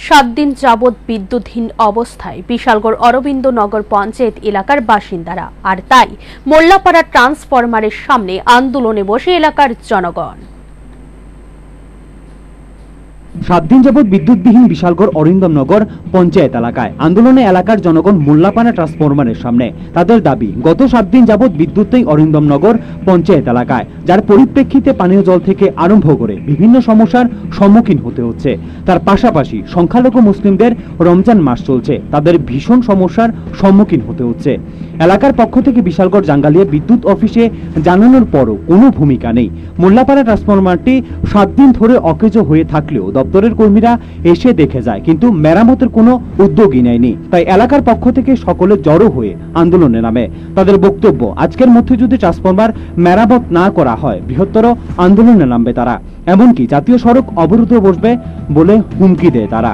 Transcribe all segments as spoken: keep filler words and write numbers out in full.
সাত দিন যাবৎ বিদ্যুৎহীন অবস্থায় বিশালগড় অরবিন্দনগর পঞ্চায়েত এলাকার বাসিন্দারা, আর তাই মোল্লাপাড়া ট্রান্সফরমারের সামনে আন্দোলনে বসে এলাকার জনগণ। সাত দিন যাবৎ বিদ্যুৎবিহীন বিশালগড় অরিন্দমনগর পঞ্চায়েত এলাকায় আন্দোলনে এলাকার জনগণ মোল্লাপাড়া ট্রান্সফরমারের সামনে। তাদের দাবি, গত সাত দিন যাবৎ বিদ্যুৎ নেই অরিন্দমনগর পঞ্চায়েত এলাকায়, যার পরিপ্রেক্ষিতে পানীয় জল থেকে আরম্ভ করে বিভিন্ন সমস্যার সম্মুখীন হতে হচ্ছে। তার পাশাপাশি সংখ্যালঘু মুসলিমদের রমজান মাস চলছে, তাদের ভীষণ সমস্যার সম্মুখীন হতে হচ্ছে। এলাকার পক্ষ থেকে বিশালগড় জাঙ্গালিয়া বিদ্যুৎ অফিসে জানানোর পরও কোনো ভূমিকা নেই। মোল্লাপাড়া ট্রান্সফরমারটি সাত দিন ধরে অকেজো হয়ে থাকলেও দপ্তরের কর্মীরা এসে দেখে যায়, কিন্তু মেরামতের কোনো উদ্যোগই নেয়নি। তাই এলাকার পক্ষ থেকে সকলে জড়ো হয়ে আন্দোলনে নামে। তাদের বক্তব্য, আজকের মধ্যে যদি ট্রান্সফরমার মেরামত না করা হয় বৃহত্তর আন্দোলনে নামবে তারা, এমনকি জাতীয় সড়ক অবরোধে বসবে বলে হুমকি দেয় তারা।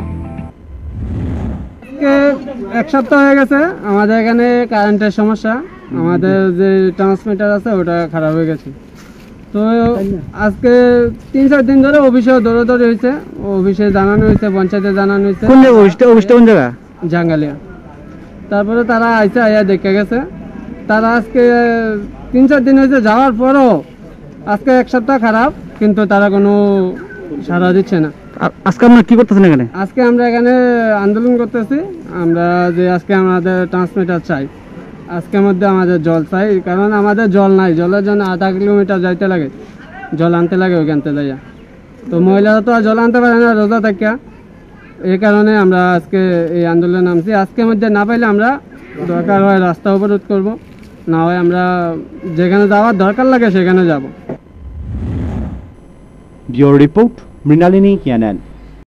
এক সপ্তাহ হয়ে গেছে আমাদের এখানে কারেন্টের সমস্যা, আমাদের যে ট্রান্সমিটার আছে ওটা খারাপ হয়ে গেছে। তো আজকে তিন চার দিন ধরে অফিসে দৌড়াদৌড়ি হয়েছে, অফিসে জানানো হয়েছে, পঞ্চায়েতে জানানো হয়েছে। কোন অফিসটা কোন জায়গা? জাঙ্গালিয়া। তারপরে তারা আইসে আইয়া দেখে গেছে। তারা আজকে তিন চার দিন হয়েছে যাওয়ার পরও আজকে এক সপ্তাহ খারাপ, কিন্তু তারা কোনো সাড়া দিচ্ছে না। আজকে আমরা কি করতেছেন এখানে? আজকে আমরা এখানে আন্দোলন করতেছি, আমরা যে আজকে আমাদের ট্রান্সমিটার চাই, আজকের মধ্যে আমাদের জল চাই, কারণ আমাদের জল নাই। জলের জন্য আধা কিলোমিটার যাইতে লাগে, জল আনতে লাগে ওইখানতে যাইয়া। তো মহিলারা তো আর জল আনতে পারে না রোজা থেকে, এই কারণে আমরা আজকে এই আন্দোলনে নামছি। আজকের মধ্যে না পাইলে আমরা দরকার হয় রাস্তা অবরোধ করব, না হয় আমরা যেখানে যাওয়ার দরকার লাগে সেখানে যাব। Bureau report, Mrinalini ইয়ানান।